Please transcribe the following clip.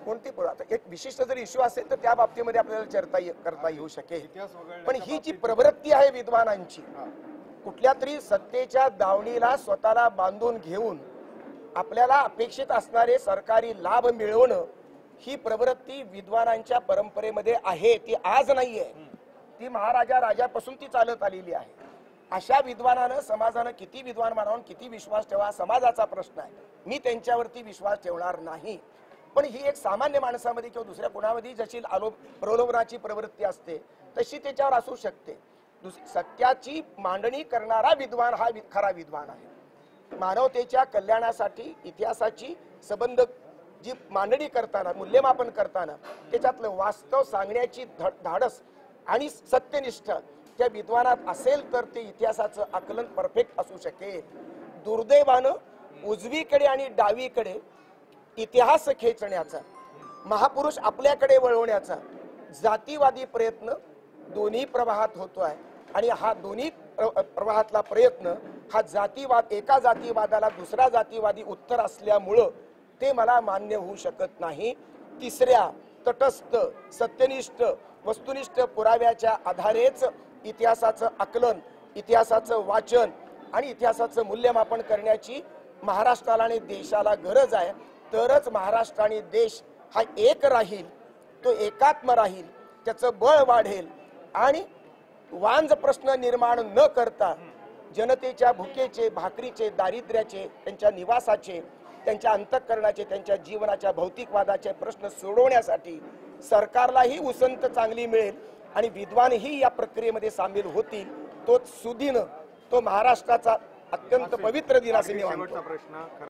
कोणती आता एक विशिष्ट जर इश्यू असेल तर त्या बाबतीमध्ये आपल्याला करता येऊ शकेल, पण ही जी प्रवृत्ती आहे विद्वानांची, कुठल्या तरी सत्तेच्या दावणीला स्वतःला बांधून घेऊन आपल्याला अपेक्षित असणारे सरकारी लाभ मिळवणं, ही प्रवृत्ती विद्वानांच्या परंपरेमध्ये आहे. ती आज नाहीये, ती महाराजा राजापासून ती चालत आलेली आहे. अशा विद्वानानं समाजानं किती विद्वान मानावून किती विश्वास ठेवा, समाजाचा प्रश्न आहे. मी त्यांच्यावरती विश्वास ठेवणार नाही. पण ही एक सामान्य माणसामध्ये किंवा दुसऱ्या कोणामध्ये जशी प्रलोभनाची प्रवृत्ती असते तशी त्याच्यावर असू शकते. सत्याची मांडणी करणारा विद्वान हा खरा विद्वान आहे. मानवतेच्या कल्याणासाठी इतिहासाची संबंध जी मांडणी करताना, मूल्यमापन करताना त्याच्यातलं वास्तव सांगण्याची धाडस आणि सत्यनिष्ठ त्या विद्वानात असेल तर ते इतिहासाचं आकलन परफेक्ट असू शकेल. दुर्दैवानं उजवीकडे आणि डावीकडे इतिहास खेचण्याचा, महापुरुष आपल्याकडे वळवण्याचा जातीवादी प्रयत्न दोन्ही प्रवाहात होतो आहे. आणि हा दोन्ही प्रवाहातला प्रयत्न हा जातीवाद, एका जातीवादाला दुसरा जातीवादी उत्तर असल्यामुळं ते मला मान्य होऊ शकत नाही. तिसऱ्या तटस्थ, सत्यनिष्ठ, वस्तुनिष्ठ पुराव्याच्या आधारेच इतिहासाचं आकलन, इतिहासाचं वाचन आणि इतिहासाचं मूल्यमापन करण्याची महाराष्ट्राला आणि देशाला गरज आहे. तरच महाराष्ट्र आणि देश हा एक राहील, तो एकात्म राहील, त्याचं बळ वाढेल आणि वांज प्रश्न निर्माण न करता जनतेच्या भुकेचे, भाकरीचे, दारिद्र्याचे, त्यांच्या निवासाचे, त्यांच्या अंतःकरणाचे, त्यांच्या जीवनाच्या भौतिकवादाचे प्रश्न सोडवण्यासाठी सरकारलाही उसंत चांगली मिळेल आणि विद्वानही या प्रक्रियेमध्ये सामील होतील. तो सुदिन, तो महाराष्ट्राचा अत्यंत पवित्र दिन असे मी मानतो.